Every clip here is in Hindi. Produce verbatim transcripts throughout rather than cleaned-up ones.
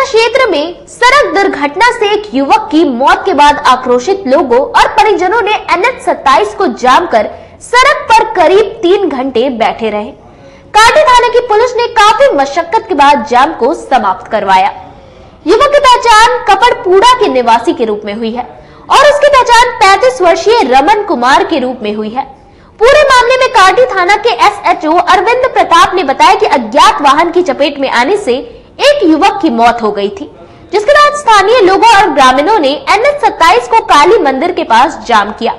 क्षेत्र में सड़क दुर्घटना से एक युवक की मौत के बाद आक्रोशित लोगों और परिजनों ने एन एच सत्ताईस को जाम कर सड़क पर करीब तीन घंटे बैठे रहे। कांटी थाने की पुलिस ने काफी मशक्कत के बाद जाम को समाप्त करवाया। युवक की पहचान कपड़पुड़ा के निवासी के रूप में हुई है और उसकी पहचान पैंतीस वर्षीय रमन कुमार के रूप में हुई है। पूरे मामले में कांटी थाना के S H O Arvind Pratap ने बताया कि अज्ञात वाहन की चपेट में आने से एक युवक की मौत हो गई थी, जिसके बाद स्थानीय लोगों और ग्रामीणों ने एन एच सत्ताईस को काली मंदिर के पास जाम किया।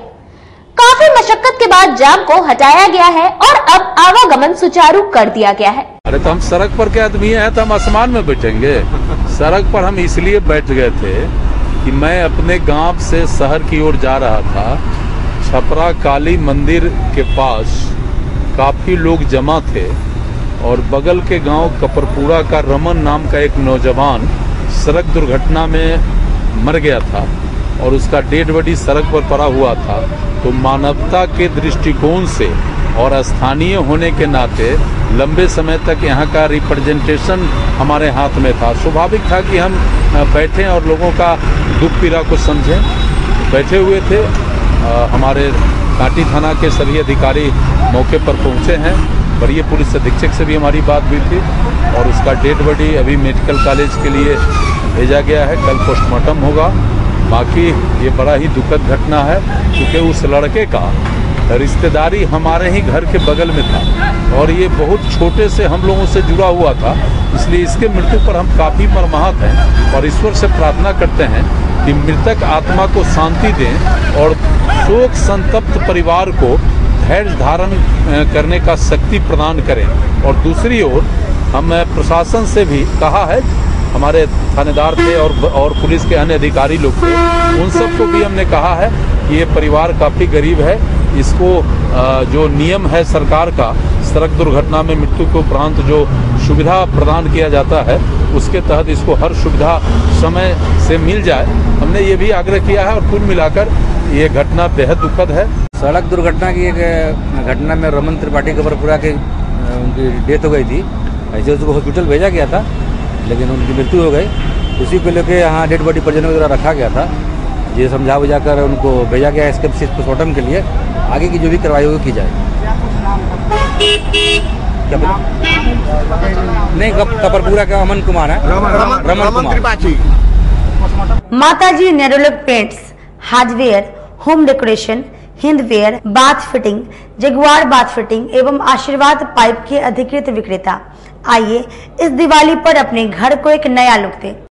काफी मशक्कत के बाद जाम को हटाया गया है और अब आवागमन सुचारू कर दिया गया है। अरे तो हम सड़क पर के आदमी हैं तो हम आसमान में बैठेंगे। सड़क पर हम इसलिए बैठ गए थे कि मैं अपने गांव से शहर की ओर जा रहा था। छपरा काली मंदिर के पास काफी लोग जमा थे और बगल के गांव कपड़पुड़ा का रमन नाम का एक नौजवान सड़क दुर्घटना में मर गया था और उसका डेड बॉडी सड़क पर पड़ा हुआ था। तो मानवता के दृष्टिकोण से और स्थानीय होने के नाते लंबे समय तक यहाँ का रिप्रेजेंटेशन हमारे हाथ में था। स्वाभाविक था कि हम बैठें और लोगों का दुख पीड़ा को समझें। बैठे हुए थे। आ, हमारे कांटी थाना के सभी अधिकारी मौके पर पहुँचे हैं। वरीय पुलिस अधीक्षक से भी हमारी बात हुई थी और उसका डेड बॉडी अभी मेडिकल कॉलेज के लिए भेजा गया है। कल पोस्टमार्टम होगा। बाकी ये बड़ा ही दुखद घटना है क्योंकि उस लड़के का रिश्तेदारी हमारे ही घर के बगल में था और ये बहुत छोटे से हम लोगों से जुड़ा हुआ था। इसलिए इसके मृत्यु पर हम काफ़ी मर्माहत हैं और ईश्वर से प्रार्थना करते हैं कि मृतक आत्मा को शांति दें और शोक संतप्त परिवार को धैर्य धारण करने का शक्ति प्रदान करें। और दूसरी ओर हम प्रशासन से भी कहा है, हमारे थानेदार थे और और पुलिस के अन्य अधिकारी लोग थे, उन सबको भी हमने कहा है कि ये परिवार काफ़ी गरीब है। इसको जो नियम है सरकार का, सड़क दुर्घटना में मृत्यु के उपरांत जो सुविधा प्रदान किया जाता है उसके तहत इसको हर सुविधा समय से मिल जाए। हमने ये भी आग्रह किया है और कुल मिलाकर ये घटना बेहद दुखद है। सड़क दुर्घटना की एक घटना में रमन त्रिपाठी कपड़पुड़ा के उनकी डेथ हो गई थी। ऐसे उसको हॉस्पिटल भेजा गया था लेकिन उनकी मृत्यु हो गई। उसी को लेकर यहाँ डेड बॉडी परिजनों के द्वारा रखा गया था। ये समझा बुझा कर उनको भेजा गया इसके पोस्टमार्टम के लिए। आगे की जो भी कार्रवाई होगी की जाए। नहीं, कपड़पुड़ा का अमन कुमार है। Raman Kumar. Mataji Nerolac paints, hardware, home decoration, Hindware, bath fitting, Jaguar bath fitting एवं आशीर्वाद पाइप के अधिकृत विक्रेता। आइए इस दिवाली पर अपने घर को एक नया लुक दें।